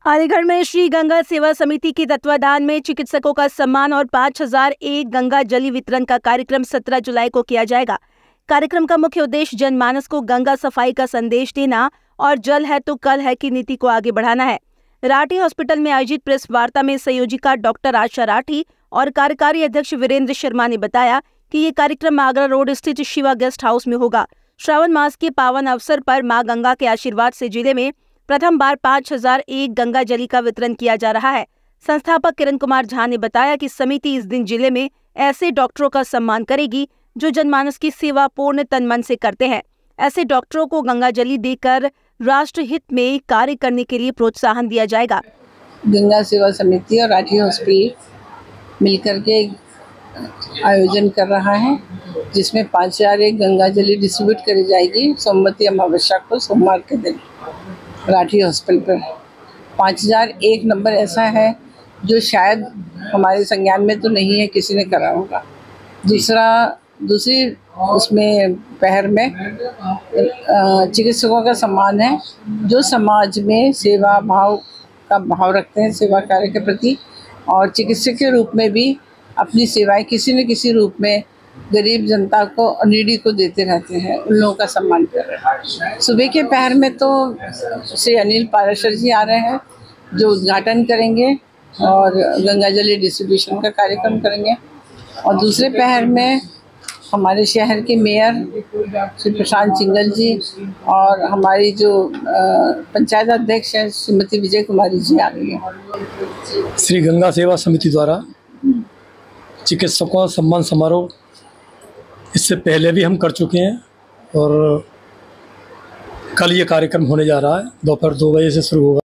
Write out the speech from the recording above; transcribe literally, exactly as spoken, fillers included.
अलीगढ़ में श्री गंगा सेवा समिति के तत्वाधान में चिकित्सकों का सम्मान और पाँच हज़ार एक गंगा जली वितरण का कार्यक्रम सत्रह जुलाई को किया जाएगा। कार्यक्रम का मुख्य उद्देश्य जनमानस को गंगा सफाई का संदेश देना और जल है तो कल है की नीति को आगे बढ़ाना है। राठी हॉस्पिटल में आयोजित प्रेस वार्ता में संयोजिका डॉक्टर आशा राठी और कार्यकारी अध्यक्ष वीरेंद्र शर्मा ने बताया कि ये कार्यक्रम आगरा रोड स्थित शिवा गेस्ट हाउस में होगा। श्रावण मास के पावन अवसर पर मां गंगा के आशीर्वाद से जिले में प्रथम बार पाँच हज़ार एक गंगा जली का वितरण किया जा रहा है। संस्थापक किरण कुमार झा ने बताया कि समिति इस दिन जिले में ऐसे डॉक्टरों का सम्मान करेगी जो जनमानस की सेवा पूर्ण तन मन से करते हैं। ऐसे डॉक्टरों को गंगा जली देकर राष्ट्र हित में कार्य करने के लिए प्रोत्साहन दिया जाएगा। गंगा सेवा समिति और राठी हॉस्पिटल मिलकर के आयोजन कर रहा है, जिसमें पाँच हजार एक गंगा जली डिस्ट्रीब्यूट करी जाएगी सोमवती अमावस्या को सोमवार के दिन राठी हॉस्पिटल पर। पाँच हजार एक नंबर ऐसा है जो शायद हमारे संज्ञान में तो नहीं है, किसी ने करा होगा। दूसरा दूसरी उसमें पहर में चिकित्सकों का सम्मान है, जो समाज में सेवा भाव का भाव रखते हैं, सेवा कार्य के प्रति, और चिकित्सक के रूप में भी अपनी सेवाएं किसी न किसी रूप में गरीब जनता को, नीडी को देते रहते हैं। उन लोगों का सम्मान कर रहे हैं। सुबह के पहर में तो श्री अनिल पाराशर जी आ रहे हैं जो उद्घाटन करेंगे और गंगा जली डिस्ट्रीब्यूशन का कार्यक्रम करेंगे, और दूसरे पहर में हमारे शहर के मेयर श्री प्रशांत सिंगल जी और हमारी जो पंचायत अध्यक्ष हैं श्रीमती विजय कुमारी जी आ रही हैं। श्री गंगा सेवा समिति द्वारा चिकित्सकों सम्मान समारोह इससे पहले भी हम कर चुके हैं और कल ये कार्यक्रम होने जा रहा है। दोपहर दो बजे से शुरू होगा।